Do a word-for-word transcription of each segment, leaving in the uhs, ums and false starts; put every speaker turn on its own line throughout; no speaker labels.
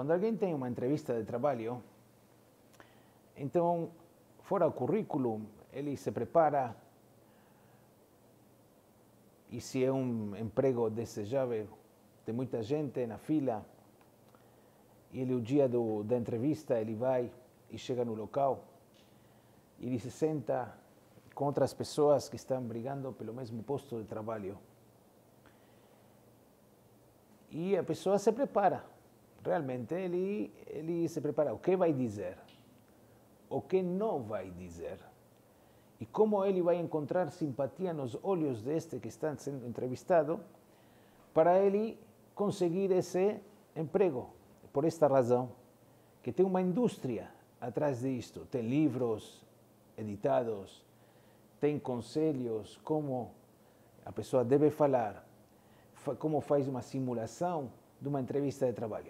Quando alguém tem uma entrevista de trabalho, então, fora o currículo, ele se prepara, e se é um emprego desejável, tem muita gente na fila, e ele, o dia do, da entrevista, ele vai e chega no local, e ele se senta com outras pessoas que estão brigando pelo mesmo posto de trabalho. E a pessoa se prepara, realmente ele, ele se prepara. O que vai dizer? O que não vai dizer? E como ele vai encontrar simpatia nos olhos deste que está sendo entrevistado para ele conseguir esse emprego. Por esta razão, que tem uma indústria atrás disto. Tem livros editados, tem conselhos, como a pessoa deve falar, como faz uma simulação de uma entrevista de trabalho.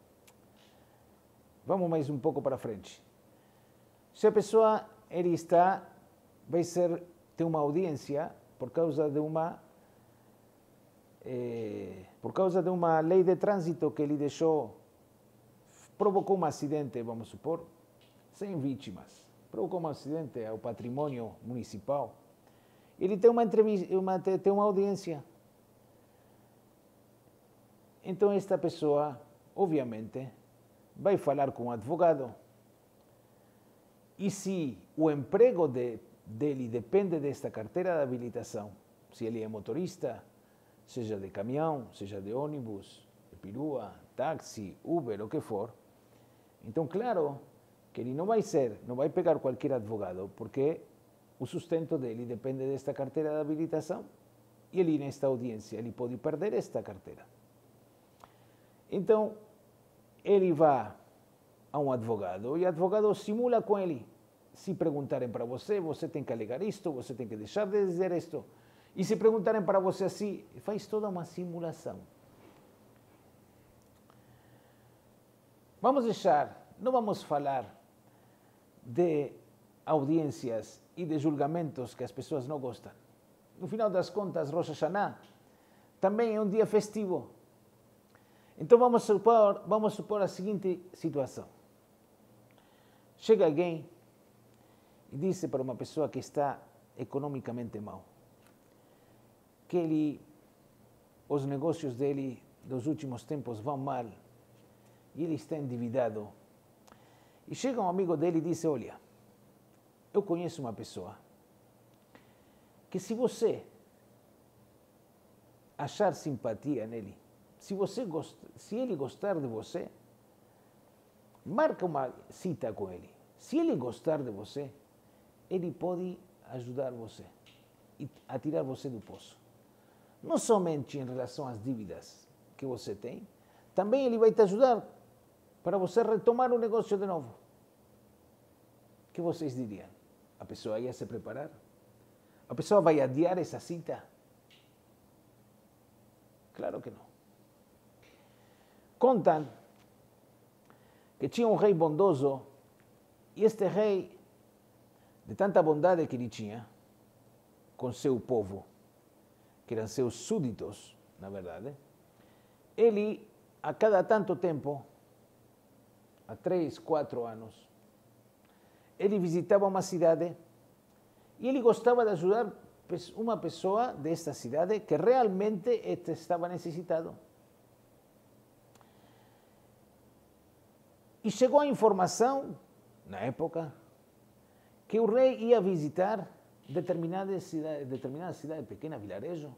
Vamos mais um pouco para frente. Se a pessoa ele está, vai ser, ter uma audiência por causa de uma, eh, por causa de uma lei de trânsito que ele deixou, provocou um acidente, vamos supor, sem vítimas. Provocou um acidente ao patrimônio municipal. Ele tem uma entrevista, uma, tem uma audiência. Então esta pessoa, obviamente, vai falar com o advogado. E se o emprego de, dele depende desta carteira de habilitação, se ele é motorista, seja de caminhão, seja de ônibus, de perua, táxi, Uber, o que for, então, claro, que ele não vai ser, não vai pegar qualquer advogado, porque o sustento dele depende desta carteira de habilitação e ele, nesta audiência, ele pode perder esta carteira. Então, ele vai a um advogado e o advogado simula com ele. Se perguntarem para você, você tem que alegar isto, você tem que deixar de dizer isto. E se perguntarem para você assim, faz toda uma simulação. Vamos deixar, não vamos falar de audiências e de julgamentos que as pessoas não gostam. No final das contas, Rosh Hashanah também é um dia festivo. Então vamos supor, vamos supor a seguinte situação. Chega alguém e diz para uma pessoa que está economicamente mal, que ele, os negócios dele dos últimos tempos vão mal, e ele está endividado. E chega um amigo dele e diz, olha, eu conheço uma pessoa que se você achar simpatia nele, se, você gost... se ele gostar de você, marca uma cita com ele. Se ele gostar de você, ele pode ajudar você a tirar você do poço. Não somente em relação às dívidas que você tem, também ele vai te ajudar para você retomar o negócio de novo. O que vocês diriam? A pessoa ia se preparar? A pessoa vai adiar essa cita? Claro que não. Contam que tinha um rei bondoso e este rei, de tanta bondade que ele tinha com seu povo, que eram seus súditos, na verdade, ele, a cada tanto tempo, há três, quatro anos, ele visitava uma cidade e ele gostava de ajudar uma pessoa desta cidade que realmente estava necessitado. E chegou a informação, na época, que o rei ia visitar determinada cidade, determinada cidade pequena, vilarejo,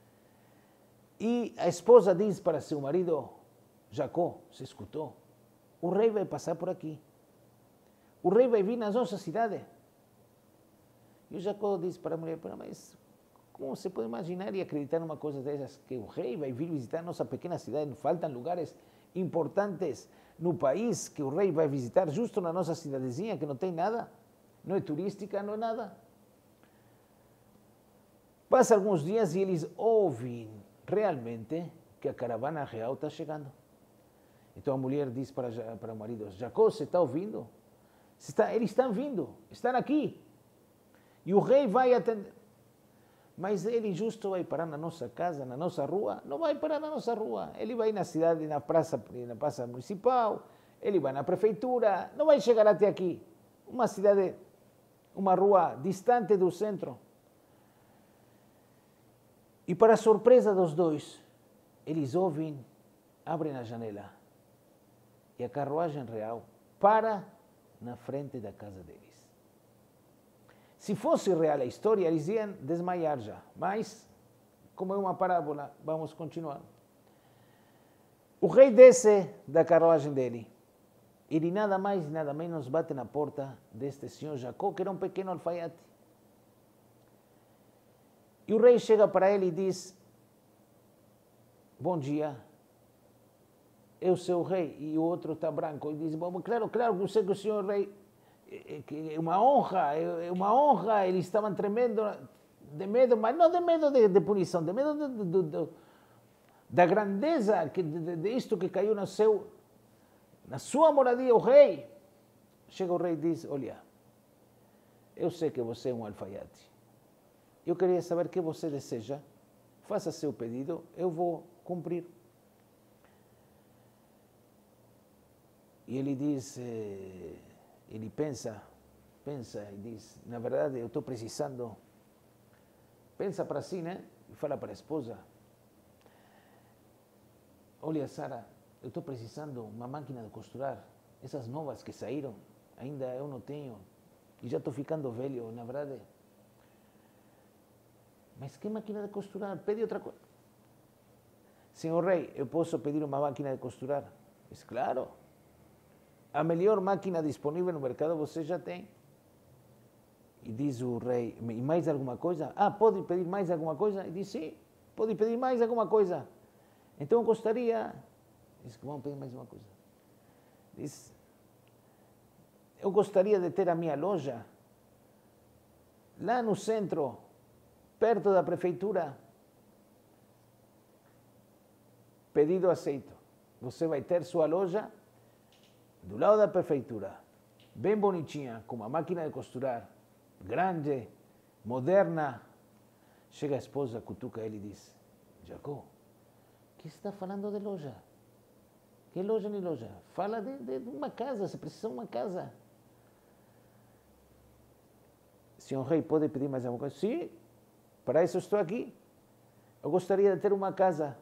e a esposa diz para seu marido, Jacó, se escutou, o rei vai passar por aqui. O rei vai vir na nossa cidade. E o Jacó disse para a mulher, mas como você pode imaginar e acreditar numa coisa dessas, que o rei vai vir visitar nossa pequena cidade? Faltam lugares importantes no país que o rei vai visitar justo na nossa cidadezinha, que não tem nada, não é turística, não é nada. Passa alguns dias e eles ouvem realmente que a caravana real está chegando. Então a mulher diz para, para o marido, Jacó, você está ouvindo? Você está, eles estão vindo, estão aqui. E o rei vai atender. Mas ele justo vai parar na nossa casa, na nossa rua? Não vai parar na nossa rua. Ele vai na cidade, na praça, na praça municipal, ele vai na prefeitura, não vai chegar até aqui. Uma cidade, uma rua distante do centro. E para surpresa dos dois, eles ouvem, abrem a janela e a carruagem real para na frente da casa deles. Se fosse real a história, eles iam desmaiar já. Mas, como é uma parábola, vamos continuar. O rei desce da carruagem dele. Ele nada mais, nada menos bate na porta deste senhor Jacó, que era um pequeno alfaiate. E o rei chega para ele e diz, bom dia, eu sou o rei. E o outro está branco. E diz, bom, claro, claro, eu sei que o senhor rei... É uma honra, é uma honra, eles estavam tremendo de medo, mas não de medo de, de punição, de medo de, de, de, da grandeza que, de, de isto que caiu no seu, na sua moradia, o rei. Chega o rei e diz, olha, eu sei que você é um alfaiate, eu queria saber o que você deseja, faça seu pedido, eu vou cumprir. E ele diz... Eh, Ele pensa, pensa e diz, na verdade eu estou precisando, pensa para si, né? E fala para a esposa, olha Sara, eu estou precisando uma máquina de costurar, essas novas que saíram, ainda eu não tenho, e já estou ficando velho, na verdade. Mas que máquina de costurar? Pede outra coisa. Senhor rei, eu posso pedir uma máquina de costurar? Diz, claro. A melhor máquina disponível no mercado você já tem. E diz o rei, e mais alguma coisa? Ah, pode pedir mais alguma coisa? E diz, sim, pode pedir mais alguma coisa. Então eu gostaria... Diz que vamos pedir mais uma coisa. Diz, eu gostaria de ter a minha loja lá no centro, perto da prefeitura. Pedido aceito. Você vai ter sua loja do lado da prefeitura, bem bonitinha, com uma máquina de costurar, grande, moderna. Chega a esposa, cutuca ele e diz, Jacó, que está falando de loja? Que loja nem loja? Fala de, de, de uma casa, você precisa de uma casa. Senhor rei, pode pedir mais alguma coisa? Sim, para isso estou aqui. Eu gostaria de ter uma casa.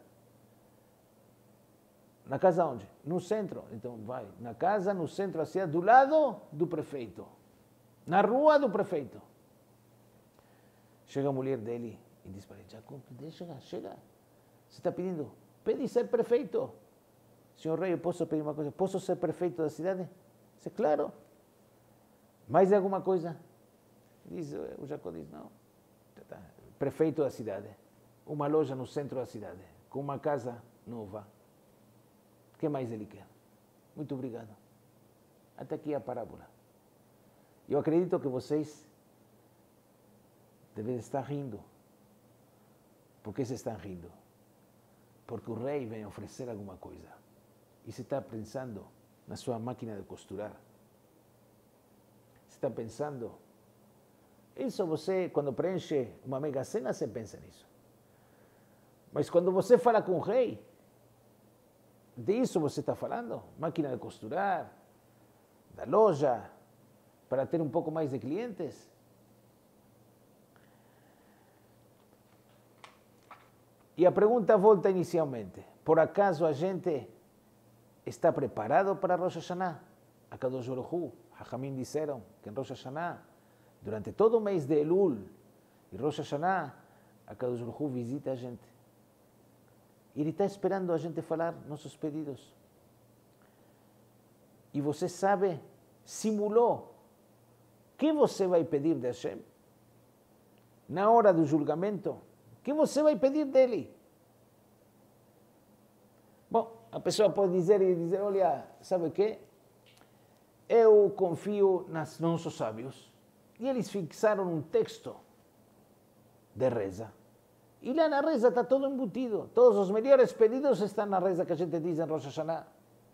Na casa onde? No centro. Então vai, na casa, no centro da cidade, do lado do prefeito. Na rua do prefeito. Chega a mulher dele e diz para ele, Jacó, deixa, chega. Você está pedindo, pede ser prefeito. Senhor rei, eu posso pedir uma coisa? Posso ser prefeito da cidade? Diz, claro. Mais alguma coisa? Diz, o Jacó diz, não. Prefeito da cidade. Uma loja no centro da cidade. Com uma casa nova. O que mais ele quer? Muito obrigado. Até aqui a parábola. Eu acredito que vocês devem estar rindo. Por que vocês estão rindo? Porque o rei vem oferecer alguma coisa. E você está pensando na sua máquina de costurar. Você está pensando... Isso você, quando preenche uma mega cena, você pensa nisso. Mas quando você fala com o rei... De isso você está falando? Máquina de costurar, da loja, para ter um pouco mais de clientes? E a pergunta volta inicialmente. Por acaso a gente está preparado para Rosh Hashanah? A Kadosh Baruch Hu, Hachamim disseram que em Rosh Hashanah, durante todo o mês de Elul e Rosh Hashanah, a Kadosh Baruch Hu visita a gente. Ele está esperando a gente falar nossos pedidos. E você sabe, simulou. O que você vai pedir de Hashem? Na hora do julgamento, o que você vai pedir dele? Bom, a pessoa pode dizer e dizer, olha, sabe o quê? Eu confio nos nossos sábios. E eles fixaram um texto de reza. E lá na reza está todo embutido. Todos os melhores pedidos estão na reza que a gente diz em Rosh Hashanah.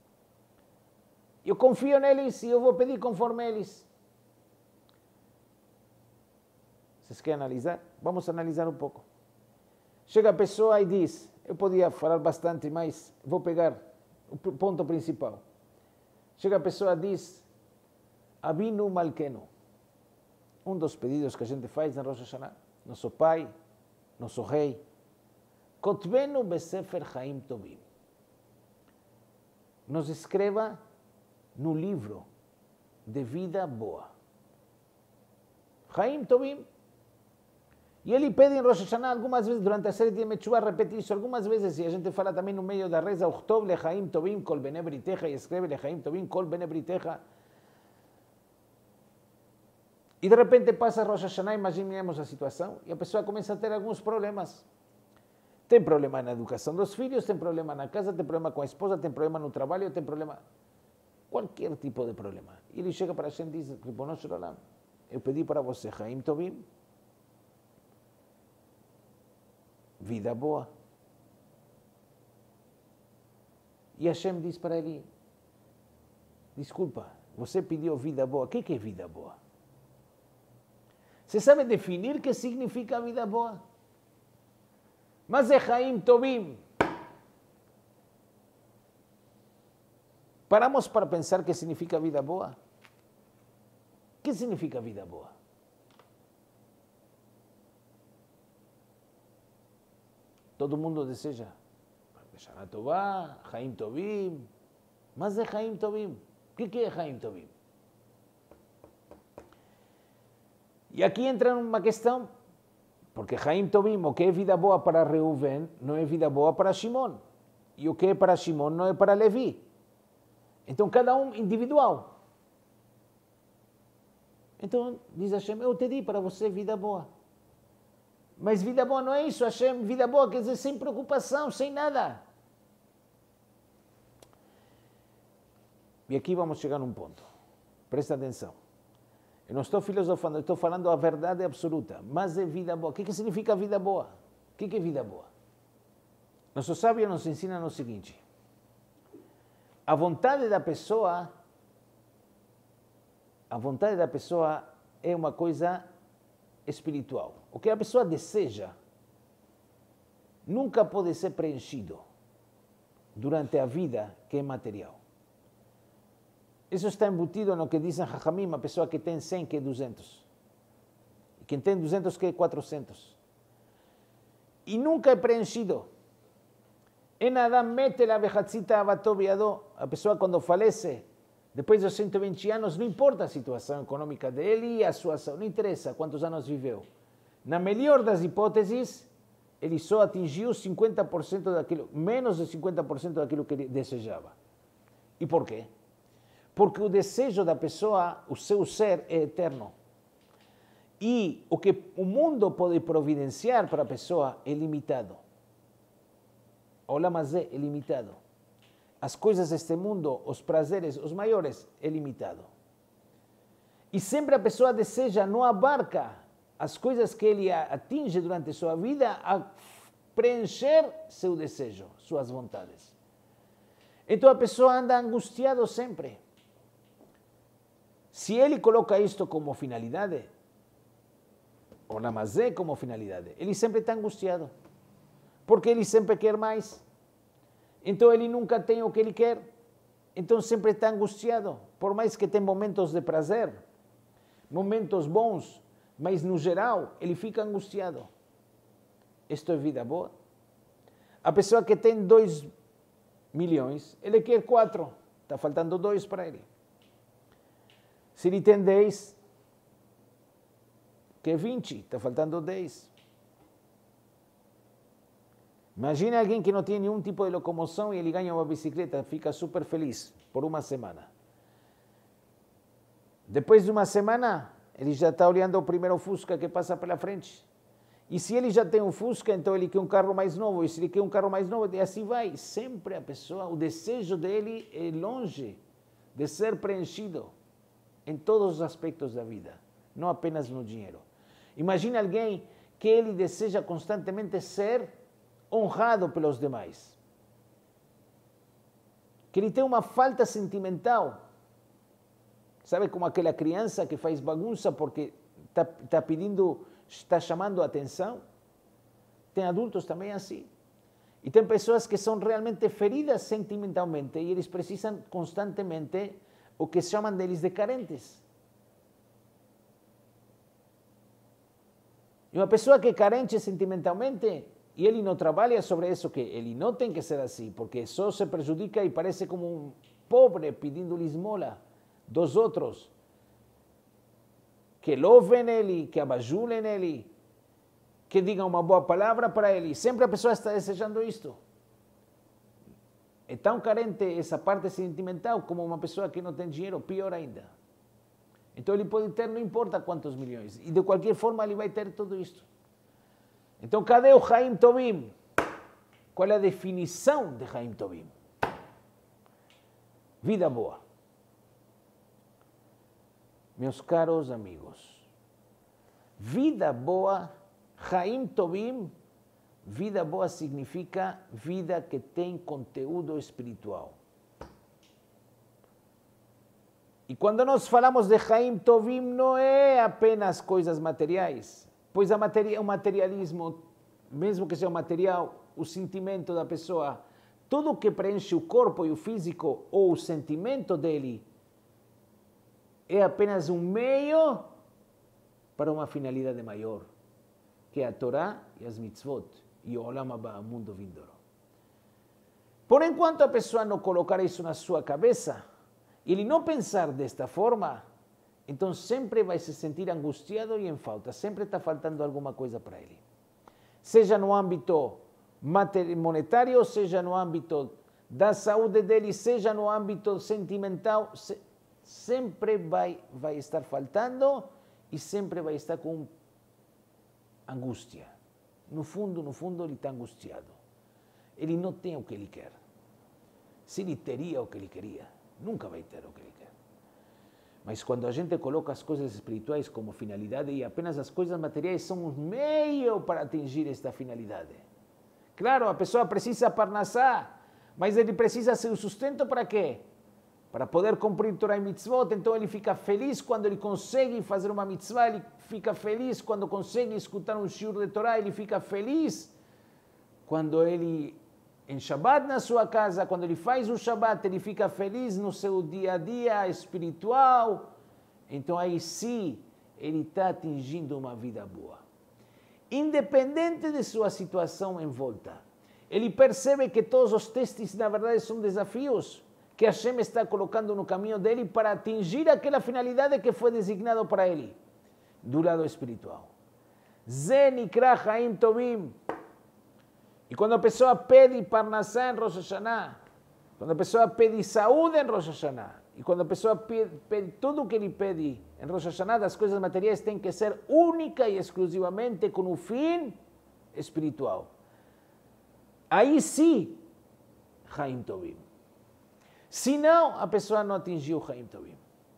Eu confio neles e eu vou pedir conforme eles. Vocês querem analisar? Vamos analisar um pouco. Chega a pessoa e diz, eu podia falar bastante, mas vou pegar o ponto principal. Chega a pessoa e diz, Avinu Malkenu, um dos pedidos que a gente faz na Rosh Hashanah, nosso pai, nosso rei, Kotvenu Besefer Chaim Tovim, nos escreva no livro de vida boa. Chaim Tovim. E ele pede em Rosh Hashanah algumas vezes, durante a série de Metshuvah, repetir isso algumas vezes, e a gente fala também no meio da reza, Uchtov lechaim tovim kol bnei britecha, e escreve lechaim tovim kol bnei britecha. E de repente passa Rosh Hashanah, imaginemos a situação, e a pessoa começa a ter alguns problemas. Tem problema na educação dos filhos, tem problema na casa, tem problema com a esposa, tem problema no trabalho, tem problema... Qualquer tipo de problema. E ele chega para a gente e diz, Ribono Shel Olam, eu pedi para você, Chaim Tovim, vida boa. E Hashem diz para ele, desculpa, você pediu vida boa. O que é vida boa? Você sabe definir o que significa vida boa? Mas é Chaim Tovim. Paramos para pensar o que significa vida boa? O que significa vida boa? Todo mundo deseja Shana Tová, Chaim Tovim. Mas é Chaim Tovim. O que é Chaim Tovim? E aqui entra uma questão, porque Chaim Tovim, o que é vida boa para Reuven, não é vida boa para Shimon. E o que é para Shimon não é para Levi. Então, cada um individual. Então, diz Hashem, eu te di para você vida boa. Mas vida boa não é isso, Hashem, vida boa quer dizer sem preocupação, sem nada. E aqui vamos chegar num ponto. Presta atenção. Eu não estou filosofando, eu estou falando a verdade absoluta. Mas é vida boa. O que, que significa vida boa? O que, que é vida boa? Nosso sábio nos ensina o seguinte. A vontade da pessoa, a vontade da pessoa é uma coisa espiritual. O que a pessoa deseja nunca pode ser preenchido durante a vida que é material. Isso está embutido no que dizem Jajamim, uma pessoa que tem cem, que é duzentos. E quem tem duzentos, que é quatrocentos. E nunca é preenchido. En Adam mete la vejatzita abatobiado. A pessoa quando falece, depois dos cento e vinte anos, não importa a situação econômica dele e a sua saúde, não interessa quantos anos viveu. Na melhor das hipóteses, ele só atingiu cinquenta por cento daquilo, menos de cinquenta por cento daquilo que ele desejava. E por quê? Porque o desejo da pessoa, o seu ser, é eterno. E o que o mundo pode providenciar para a pessoa é limitado. O Olam Hazé é limitado. As coisas deste mundo, os prazeres, os maiores, é limitado. E sempre a pessoa deseja, não abarca as coisas que ele atinge durante sua vida a preencher seu desejo, suas vontades. Então a pessoa anda angustiado sempre. Se ele coloca isto como finalidade, o Olam Hazé como finalidade, ele sempre está angustiado. Porque ele sempre quer mais. Então ele nunca tem o que ele quer. Então sempre está angustiado. Por mais que tenha momentos de prazer, momentos bons, mas no geral ele fica angustiado. Isto é vida boa? A pessoa que tem dois milhões, ele quer quatro. Está faltando dois para ele. Se ele tem dez, quer vinte. Está faltando dez. Imagina alguém que não tem nenhum tipo de locomoção e ele ganha uma bicicleta, fica super feliz por uma semana. Depois de uma semana, ele já está olhando o primeiro Fusca que passa pela frente. E se ele já tem um Fusca, então ele quer um carro mais novo. E se ele quer um carro mais novo, e assim vai. Sempre a pessoa, o desejo dele é longe de ser preenchido em todos os aspectos da vida, não apenas no dinheiro. Imagina alguém que ele deseja constantemente ser honrado pelos demais. Que ele tem uma falta sentimental. Sabe como aquela criança que faz bagunça porque está tá pedindo está chamando a atenção. Tem adultos também assim. E tem pessoas que são realmente feridas sentimentalmente e eles precisam constantemente o que chamam deles de carentes. E uma pessoa que é carente sentimentalmente e ele não trabalha sobre isso, que ele não tem que ser assim, porque só se prejudica e parece como um pobre pedindo esmola dos outros, que louvem ele, que abajulem ele, que digam uma boa palavra para ele. Sempre a pessoa está desejando isto. É tão carente essa parte sentimental como uma pessoa que não tem dinheiro, pior ainda. Então ele pode ter, não importa quantos milhões, e de qualquer forma ele vai ter tudo isto. Então cadê o Haim Tovim? Qual é a definição de Haim Tovim? Vida boa. Meus caros amigos, vida boa, Haim Tovim, vida boa significa vida que tem conteúdo espiritual. E quando nós falamos de Haim Tovim, não é apenas coisas materiais, pois a materia, o materialismo, mesmo que seja material, o sentimento da pessoa, tudo que preenche o corpo e o físico, ou o sentimento dele, é apenas um meio para uma finalidade maior, que é a Torá e as mitzvot, e o Olam Haba, o mundo vindouro. Por enquanto a pessoa não colocar isso na sua cabeça, e ele não pensar desta forma, então sempre vai se sentir angustiado e em falta, sempre está faltando alguma coisa para ele. Seja no âmbito monetário, seja no âmbito da saúde dele, seja no âmbito sentimental, se, sempre vai, vai estar faltando e sempre vai estar com angústia. No fundo, no fundo, ele está angustiado. Ele não tem o que ele quer. Se ele teria o que ele queria, nunca vai ter o que ele quer. Mas quando a gente coloca as coisas espirituais como finalidade e apenas as coisas materiais são um meio para atingir esta finalidade. Claro, a pessoa precisa parnassá, mas ele precisa seu sustento para quê? Para poder cumprir Torá e mitzvot. Então ele fica feliz quando ele consegue fazer uma mitzvah, ele fica feliz quando consegue escutar um shiur de Torá, ele fica feliz quando ele, em Shabbat na sua casa, quando ele faz o Shabbat, ele fica feliz no seu dia a dia espiritual. Então aí sim, ele está atingindo uma vida boa. Independente de sua situação em volta. Ele percebe que todos os testes, na verdade, são desafios que Hashem está colocando no caminho dele para atingir aquela finalidade que foi designado para ele, do lado espiritual. Ze nikra Haim Tovim. E quando a pessoa pede parnassá em Rosh Hashanah, quando a pessoa pede saúde em Rosh Hashanah, e quando a pessoa pede, pede tudo o que ele pede em Rosh Hashanah, das coisas materiais têm que ser única e exclusivamente com o fim espiritual. Aí sim, Haim Tovim. Se não, a pessoa não atingiu Haim Tovim.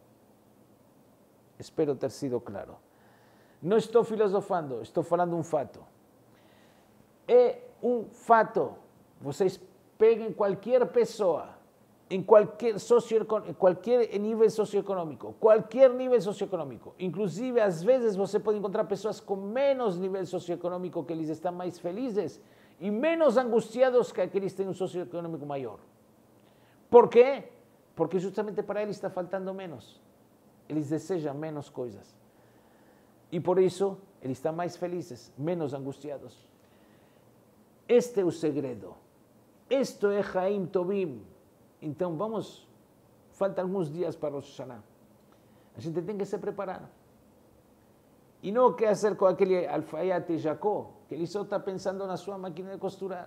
Espero ter sido claro. Não estou filosofando, estou falando um fato. É um fato. Vocês peguem qualquer pessoa, em qualquer, socio, qualquer nível socioeconômico, qualquer nível socioeconômico. Inclusive, às vezes, você pode encontrar pessoas com menos nível socioeconômico que eles estão mais felizes e menos angustiados que aqueles que têm um socioeconômico maior. Por quê? Porque justamente para eles está faltando menos. Eles desejam menos coisas. E por isso, eles estão mais felizes, menos angustiados. Este é o segredo. Isto é Haim Tovim. Então vamos, faltam alguns dias para Rosh Hashanah. A gente tem que se preparar. E não quer fazer com aquele alfaiate Jacó, que ele só está pensando na sua máquina de costurar.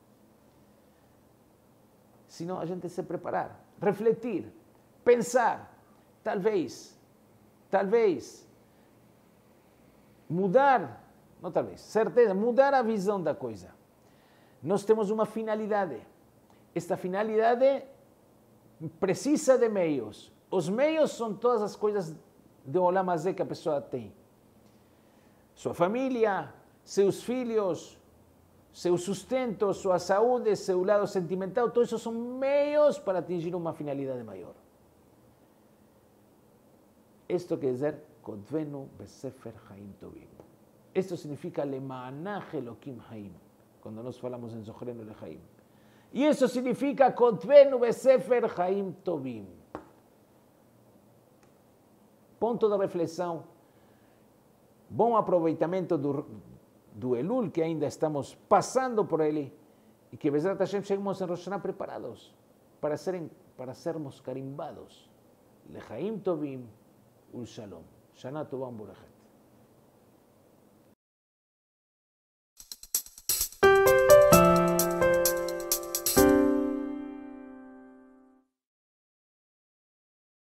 Senão a gente se preparar, refletir, pensar, talvez, talvez, mudar, não talvez, certeza, mudar a visão da coisa. Nós temos uma finalidade. Esta finalidade precisa de meios. Os meios são todas as coisas do Olam Hazé que a pessoa tem. Sua família, seus filhos, seu sustento, sua saúde, seu lado sentimental, todos esses são meios para atingir uma finalidade maior. Isto quer dizer, Kodvenu Besefer Haim Tovim. Esto significa Lemanach Elokim Haim, cuando nos falamos en Zohrenu Lehaim. E isso significa Kotvenu Besefer Haim Tovim. Ponto de reflexão. Bom aproveitamento do, do Elul, que ainda estamos passando por ele, e que Bezrat Hashem chegamos em Rosh Hashanah preparados para, serem, para sermos carimbados. Lehaim Tovim Ul Shalom. Shana Tovah U'Mborachet.